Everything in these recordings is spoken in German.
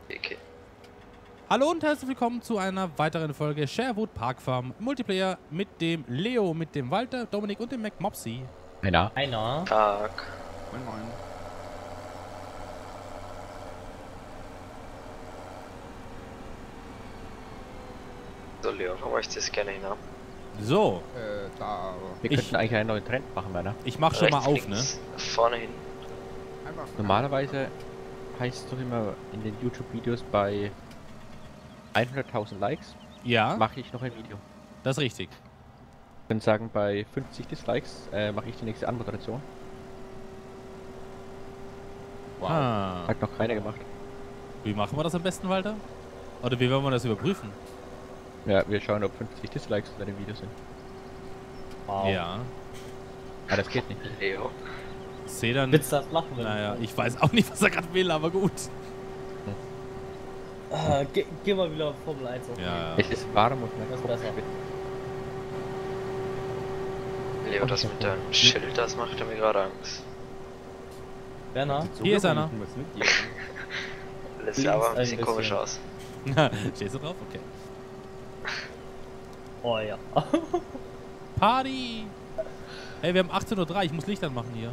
Okay. Hallo und herzlich willkommen zu einer weiteren Folge Sherwood Park Farm Multiplayer mit dem Leo, mit dem Walter, Dominik und dem McMopsy. Einer. Tag. Moin moin. So, Leo, wo möchtest du gerne hinab? So, Da. Wir könnten eigentlich einen neuen Trend machen, Werner. ich mach schon mal Rechts, auf, ne? links, vorne hin. Einfach. Normalerweise heißt es doch immer in den YouTube-Videos bei 100.000 Likes Ja, mache ich noch ein Video. das ist richtig. Ich würde sagen, bei 50 Dislikes mache ich die nächste Anmoderation. Wow. Ah, Hat noch keiner gemacht. wie machen wir das am besten, Walter? Oder wie wollen wir das überprüfen? Ja, wir schauen, ob 50 Dislikes unter dem Video sind. Wow. Ja, Ah, das geht nicht. Leo. seh dann... Willst du das machen? Naja, ich weiß auch nicht, was er gerade will, aber gut. Geh mal wieder auf Formel 1 auf. Ja, Es ist warm und mein Das ist Kopf besser. schwitzt. Leo, das mit deinem Schild, das macht mir gerade Angst. Werner? Hier ist einer. Das sieht aber ein Links bisschen ein komisch bisschen. aus. Stehst du drauf? Okay. Oh ja. Party! Hey, wir haben 18:03 Uhr, ich muss Licht anmachen hier.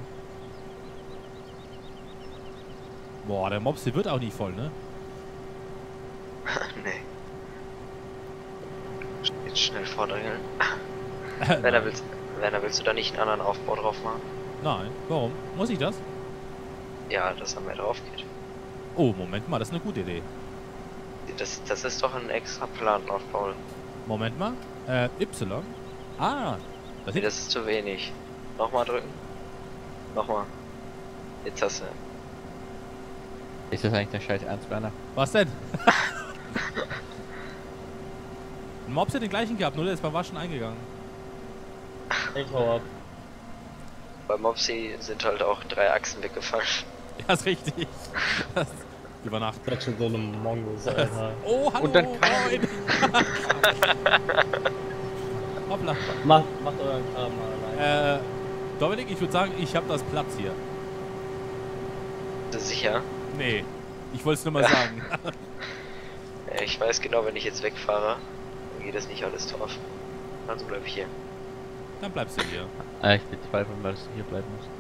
Boah, der Mopsy wird auch nicht voll, ne? Nee. Jetzt schnell vordrängeln. Nein. Willst du da nicht einen anderen Aufbau drauf machen? Nein, warum? Muss ich das? Ja, dass er mehr drauf geht. Oh, Moment mal, das ist eine gute Idee. Das ist doch ein extra Planaufbau. Moment mal. Y. Ah, das Nee, sieht... das ist zu wenig. Nochmal drücken. Nochmal. Jetzt hast du. Ist das eigentlich der scheiß Ernst, Werner? Was denn? Ein Mops hat den gleichen gehabt, nur der ist beim Waschen eingegangen. Ich hau ab. Bei Mopsy sind halt auch 3 Achsen weggefallen. Ja, ist richtig. Das ist über Nacht. Ich schon so eine Mongos, Alter. Oh, hallo, Und dann moin. Hoppla. Macht euren Kram mal allein. Dominik, ich würde sagen, ich habe das Platz hier. Bist du sicher? Nee, ich wollte es nur mal sagen. Ich weiß genau, wenn ich jetzt wegfahre, dann geht das nicht alles drauf. Also bleib ich hier. Dann bleibst du hier. Ich bezweifle mal, dass du hier bleiben musst.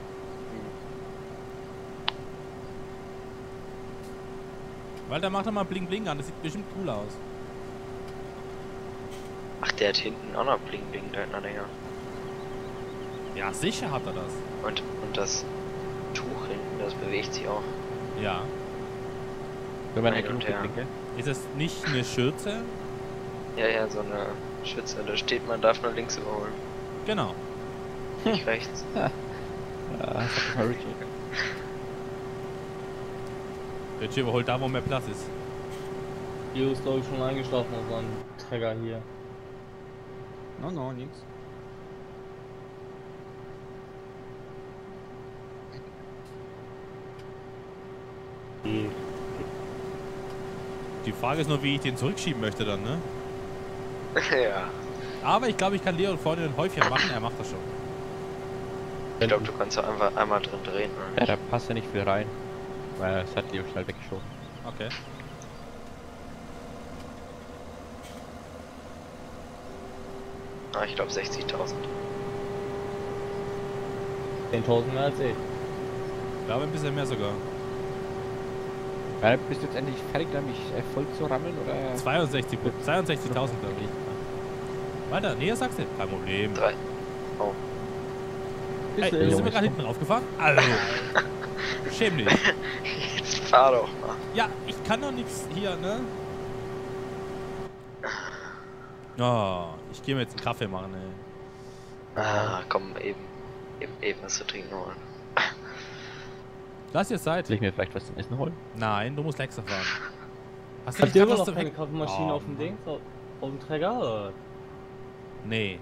Walter, mach doch mal Bling Bling an, das sieht bestimmt cool aus. Ach, der hat hinten auch noch Bling Bling, der Anhänger. Ja, sicher hat er das. Und das Tuch hinten, das bewegt sich auch. Ja. Wenn man Hin genug und her. Blinke. Ist das nicht eine Schürze? Ja, so eine Schütze, da steht, man darf nur links überholen. Genau. Nicht rechts. Ja, das hat mal Richie. Der Tür überholt da, wo mehr Platz ist. Leo ist, glaube ich, schon eingeschlafen auf seinem Träger hier. No, nix. Die Frage ist nur, wie ich den zurückschieben möchte dann, ne? Ja. Aber ich glaube, ich kann Leon vorne ein Häufchen machen, er macht das schon. Ich glaube, du kannst da einfach einmal drin drehen. Ja, da passt ja nicht viel rein. Weil es hat Leo schnell weggeschoben. Okay. Ah, ich glaube 60.000. 10.000 mehr als ich. Ich glaube, ein bisschen mehr sogar. Ja, bist du jetzt endlich fertig, da mich voll zu rammeln, oder? 62.000, glaube ich. Weiter, näher sagst du. Kein Problem. 3. Oh. Ey, Leo. bist du mir gerade hinten draufgefahren? Also. Schäm dich. Jetzt fahr doch mal. Ja, ich kann doch nichts hier, ne? Oh, ich gehe mir jetzt einen Kaffee machen, ey. Ah, komm, eben was zu trinken holen. Lass dir Zeit. Soll ich mir vielleicht was zum Essen holen? Nein, du musst Lexer fahren. Hast du Habt nicht ihr grad immer was noch zum keine Heck- Kaffeemaschine Oh, auf dem Mann. Ding? Auf dem Träger? Oder? Nee.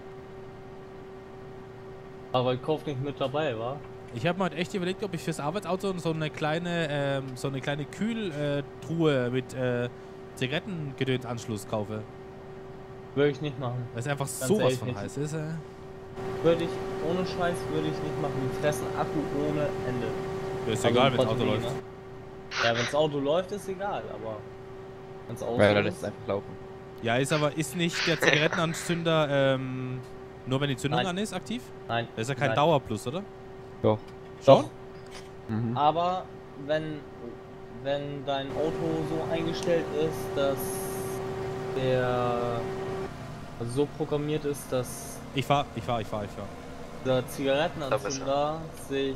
Aber ich kauf nicht mit dabei, wa? Ich habe mir halt echt überlegt, ob ich fürs Arbeitsauto so eine kleine Kühltruhe mit Zigarettengedönsanschluss kaufe. Würde ich nicht machen. Das ist einfach Ganz sowas ehrlich von nicht. heiß ist. Würde ich, ohne Scheiß, würde ich nicht machen. Die fressen Akku ohne Ende. Ist Also egal, wenn das Auto Batterie, läuft. ne? Ja, wenn das Auto läuft, ist egal, aber wenn's aus Weil er lässt ist. es einfach laufen. Ja, ist nicht der Zigarettenanzünder nur wenn die Zündung Nein. an ist, aktiv? Nein. Das ist ja kein nein. Dauerplus, oder? Doch. Schon? Doch. Mhm. Aber wenn dein Auto so eingestellt ist, dass der also so programmiert ist, dass Ich fahr. der Zigarettenanzünder sich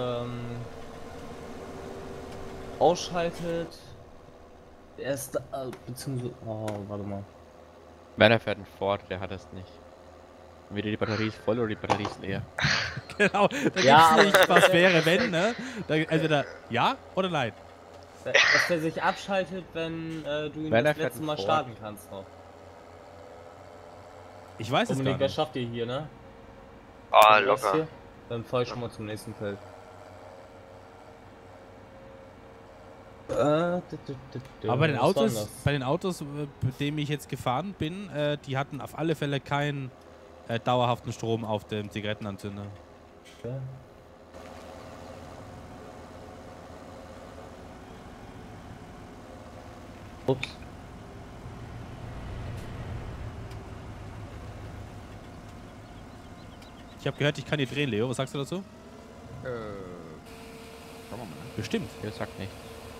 ausschaltet, erst beziehungsweise warte mal. Werner fährt einen Ford, der hat das nicht. Entweder die Batterie ist voll oder die Batterie ist leer. Genau, da Ja, gibt's nicht, aber- was wäre, wenn, ne? Da, entweder ja oder nein. Dass der sich abschaltet, wenn du ihn Wenn er das fährt letzte einen Mal Ford. starten kannst noch. Ich weiß es gar Dominik, wer nicht. schafft ihr hier, ne? Ah, Du bist locker. hier? Dann fahr ich schon mal zum nächsten Feld. Aber bei den Was war denn Autos, das? bei den Autos, mit denen ich jetzt gefahren bin, die hatten auf alle Fälle keinen dauerhaften Strom auf dem Zigarettenanzünder. Ja. Ups. Ich habe gehört, ich kann hier drehen, Leo. Was sagst du dazu? Schauen wir mal. Bestimmt. Der sagt nicht.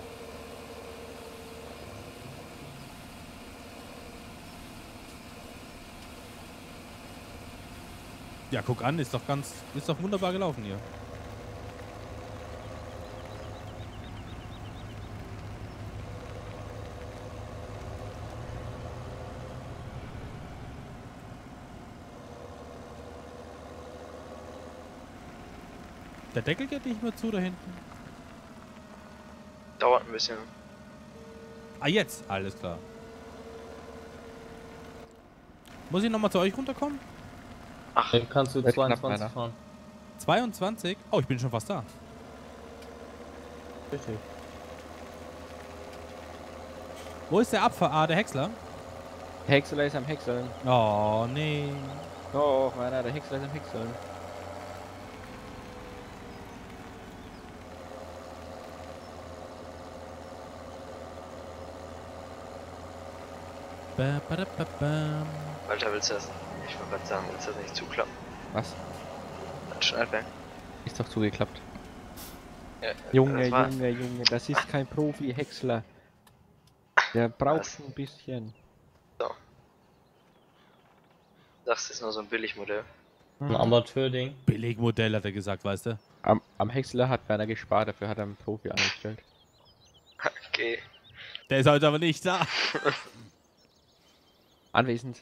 Ja, guck an, ist doch wunderbar gelaufen hier. Der Deckel geht nicht mehr zu da hinten. Dauert ein bisschen. Ah, jetzt. Alles klar. Muss ich nochmal zu euch runterkommen? Dann kannst du Wird knapp, 22 meiner. fahren. 22? Oh, ich bin schon fast da. Richtig. Wo ist der Abfahr? Ah, der Häcksler? Häcksler ist am Häckseln. Oh, nee. Doch, Werner, der Häcksler ist am Häckseln. Ba, ba, da, ba, bam. Alter, willst du das? Ich wollte gerade sagen, willst du das nicht zuklappen? Was? Das Schneidwerk. Ist doch zugeklappt. Ja, Junge, das war- Junge, das ist kein Profi-Häcksler. Der braucht Was? ein bisschen. Das ist nur so ein Billigmodell. Ein Amateur-Ding. Billigmodell, hat er gesagt, weißt du? Am Häcksler hat Werner gespart, dafür hat er einen Profi angestellt. Okay. Der ist heute aber nicht da. Anwesend.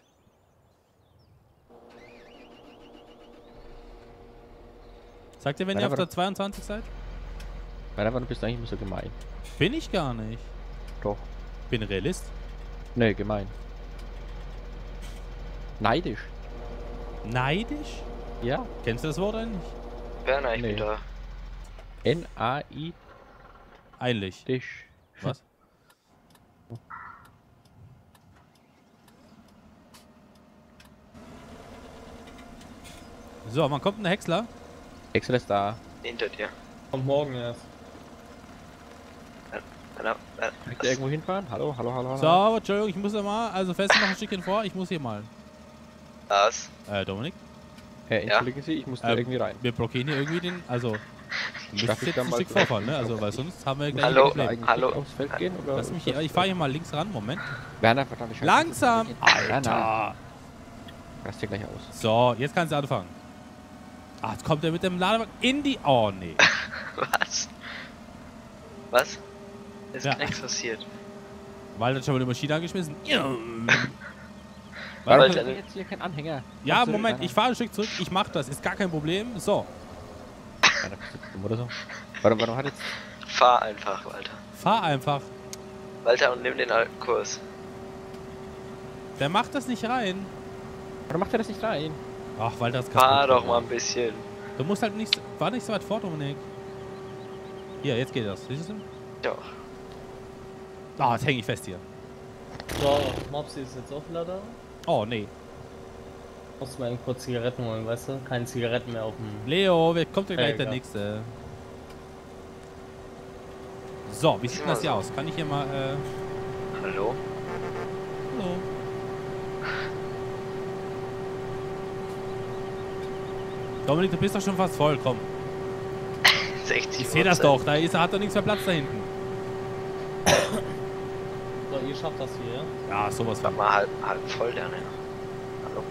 Sagt ihr, wenn Warte, ihr auf warte. der 22 seid? Werner, du bist eigentlich immer so gemein. Bin ich gar nicht. Doch. Bin Realist. Nee, gemein. Neidisch. Neidisch? Ja. Kennst du das Wort eigentlich? Werner, ich Nee. bin da. N-A-I-Disch. Eigentlich. Was? So, wann kommt denn der Häcksler? Häcksler ist da. Hinter dir. Kommt morgen erst. Werner, Möchtest du irgendwo hinfahren? Hallo, hallo, hallo, hallo. So, Entschuldigung, ich muss ja mal, also fest noch ein Stückchen vor, ich muss hier mal. Was? Dominik, Entschuldigen Sie, ich muss da irgendwie rein. wir blockieren hier irgendwie den, also, du Darf müsstest ich jetzt da ein mal Stück vielleicht vorfahren, ne? Also, auf- weil sonst haben wir gleich Hallo, ein Problem. Eigentlich hallo. aufs Feld gehen? Oder Lass mich hier, ich fahre hier mal links ran, Moment. Werner, verdammt, ich Langsam! Werner, Alter! rast dir gleich aus. So, jetzt kannst du anfangen. Ah, jetzt kommt er mit dem Ladewagen in die... Oh, nee. Was? Was? Ist Ja. nichts passiert. Weil dann schon mal die Maschine angeschmissen. Warum Weil ist deine- jetzt hier kein Anhänger? Ja, Machst du Moment, Werner? ich fahre ein Stück zurück, ich mach das, ist gar kein Problem. So, Werner, bist du dumm oder so? Warum hat jetzt... Fahr einfach, Walter. fahr einfach. Walter, und nimm den alten Kurs. Der macht das nicht rein. Warum macht er das nicht rein? Ach, weil das Fahr doch mal ein bisschen. Du musst halt nicht, war nicht so weit vor, Dominik. Hier, jetzt geht das. Siehst du? Doch. Ah, jetzt hänge ich fest hier. So, Mopsi ist jetzt auch wieder da. Oh, nee. Musst du mal eben kurz Zigaretten holen, weißt du? Keine Zigaretten mehr auf dem... Leo, wer kommt denn gleich der Egal. nächste? So, wie sieht das hier aus? Kann ich hier mal, Hallo? hallo? Dominik, du bist doch schon fast voll, komm. 60%. Ich sehe das doch, da ist, hat doch nichts mehr Platz da hinten. So, ihr schafft das hier, ja? Ja, sowas Mach von. mal halb voll, der, ne? Hallo?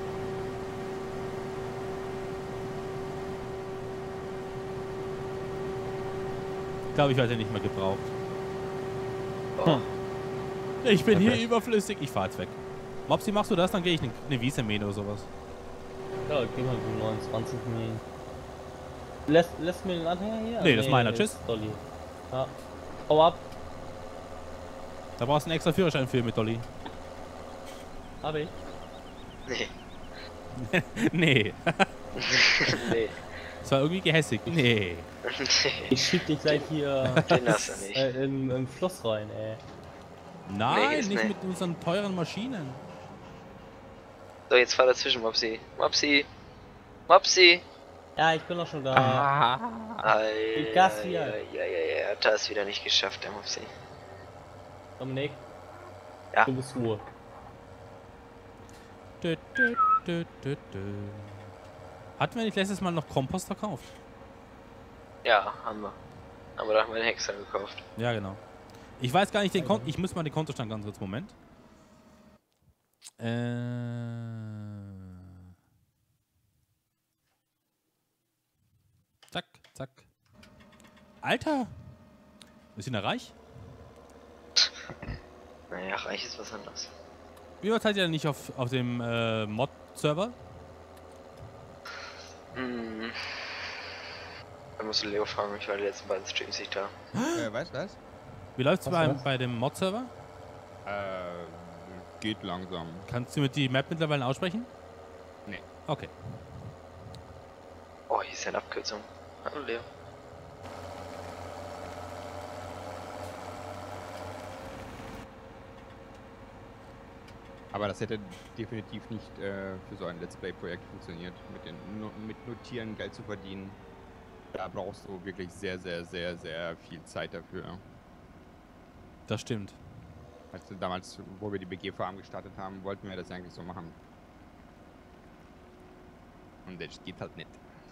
Ich glaube, ich werde nicht mehr gebraucht. Oh. Ich bin hier Okay. überflüssig. Ich fahr jetzt weg. Mopsi, machst du das? Dann gehe ich eine Wiese mähen oder sowas. Ja, geh mal die 29 Minuten. Lässt mir den Anhänger hier? Nee, das ist meiner. Tschüss. Dolly. Ja. Hau ab. Da brauchst du einen extra Führerschein für mit Dolly. Hab ich. Nee. Nee. Nee. Das war irgendwie gehässig. Nee. Ich schieb dich gleich hier Den hast du nicht. im Fluss rein, ey. Nein, ist nicht nee. mit unseren teuren Maschinen. So, jetzt fahr dazwischen, Mopsi. Mopsi! Mopsi! Ja, ich bin doch schon da. Ei, Gas hier. ja, hat das wieder nicht geschafft, der Mopsi. Dominik. Ja. Du bist Ruhe. Dö, dö, dö, dö, dö. Hatten wir nicht letztes Mal noch Kompost verkauft? Ja, haben wir. Aber da haben wir einen Hexer gekauft. Ja, genau. Ich weiß gar nicht den Konto. Ich muss mal den Kontostand ganz kurz. Moment. Zack, zack. Alter! Wir sind ja reich. Naja, reich ist was anderes. Wie weit seid ihr denn nicht auf dem Mod-Server? Hm. Da musst du Leo fragen, ich war die letzten beiden Streams nicht da. Was? Wie läuft's Was? bei dem Mod-Server? Geht langsam. Kannst du mit die Map mittlerweile aussprechen? Nee. Okay. Oh, hier ist eine Abkürzung. Hallo Leo. Aber das hätte definitiv nicht für so ein Let's Play-Projekt funktioniert. Mit Notieren Geld zu verdienen. Da brauchst du wirklich sehr, sehr, sehr, sehr viel Zeit dafür. Das stimmt. Also damals, wo wir die BG-Farm gestartet haben, wollten wir das eigentlich so machen. Und das geht halt nicht.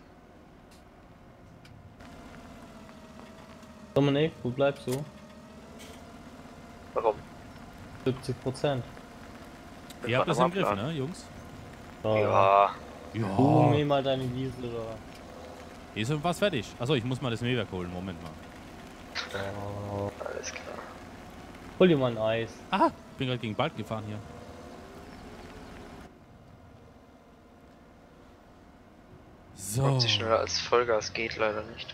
Dominik, wo bleibst du? Warum? 70%. Ihr habt das im Griff, ne, Jungs? Ja. Du mäh mal deine Wiese da. Hier ist was fertig. Achso, ich muss mal das Mähwerk holen. Moment mal. Alles klar. Hol dir mal ein Eis. Aha, bin gerade gegen Balken gefahren hier. So. Kommt sie schneller als Vollgas geht leider nicht.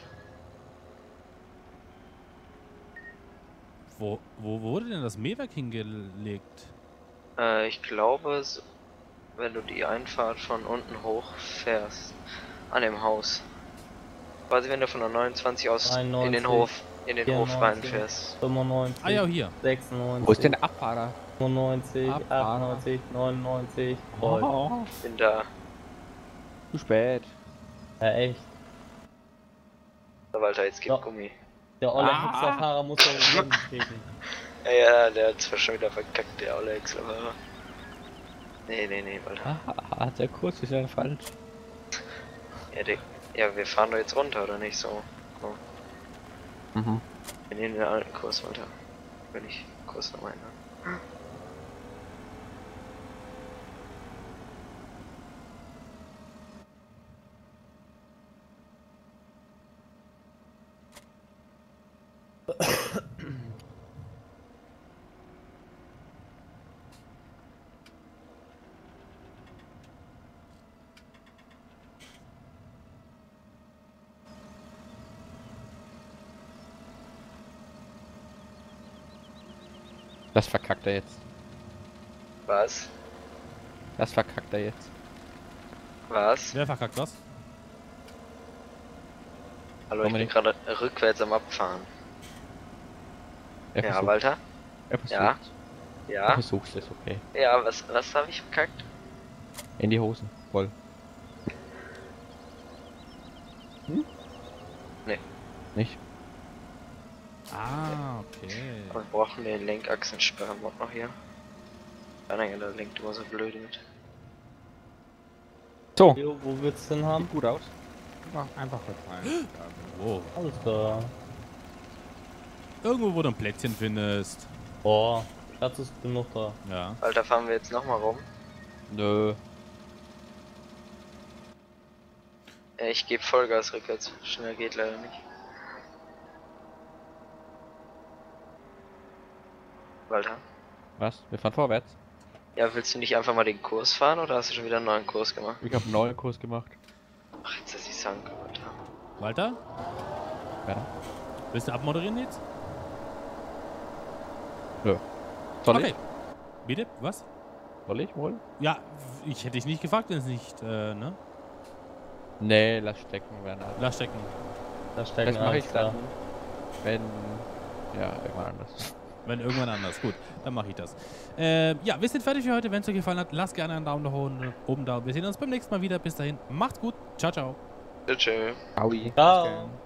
Wo wurde denn das Mähwerk hingelegt? Ich glaube, wenn du die Einfahrt von unten hoch fährst, an dem Haus. Quasi wenn du von der 29 aus 93, in den Hof 94, reinfährst. 95, Ah ja, hier. 96, Wo ist denn der Abfahrer? 95, Abfahrer? 98, 99, voll. Oh, Bin da. zu spät. Ja, echt. Der Walter, jetzt gibt Ja. Gummi. Der olle Hexerfahrer muss doch im Boden treten. Ja, der hat zwar schon wieder verkackt, der olle Hexerfahrer. Nee, Walter. Ah, der Kurs ist ja falsch. Ja, wir fahren doch jetzt runter, oder nicht so? Mhm. Wir nehmen den alten Kurs, Walter. Wenn ich Kurs noch meine. Das verkackt er jetzt. Was? Das verkackt er jetzt. Was? Wer verkackt was? Hallo, ich bin Dominik. gerade rückwärts am Abfahren. Er Ja, versucht. Walter? Er versucht. Ja. Er Ja? versucht es, okay. Ja, was habe ich verkackt? In die Hosen. Voll. Nee. Nicht? Ah, okay. Aber wir brauchen den Lenkachsensperrmod noch hier. Anhänger, der lenkt immer so blöd mit. So, Leo, wo willst du denn haben? sieht gut aus. Einfach verteilen. Oh. Alles klar. Irgendwo, wo du ein Plätzchen findest. Boah, Platz ist genug da. Ja. Alter, fahren wir jetzt nochmal rum. Nö. Ich gebe Vollgas rückwärts. Schnell geht leider nicht. Walter? Was? Wir fahren vorwärts. Ja, willst du nicht einfach mal den Kurs fahren oder hast du schon wieder einen neuen Kurs gemacht? Ich habe einen neuen Kurs gemacht. Ach, jetzt dass ich sagen gehört habe. Walter? Ja. Willst du abmoderieren jetzt? Nö. Soll Okay. ich? Bitte? Was? Soll ich wohl? Ja, ich hätte dich nicht gefragt, wenn es nicht, ne? Nee, lass stecken, Werner. Lass stecken. Da stecken Das mache ich alles klar. dann, wenn... Ja, irgendwann anders. Wenn irgendwann anders. Gut, dann mache ich das. Ja, wir sind fertig für heute. Wenn es euch gefallen hat, lasst gerne einen Daumen nach oben da. Wir sehen uns beim nächsten Mal wieder. Bis dahin, macht's gut. Ciao, ciao. Tschüss. Aui. Ciao.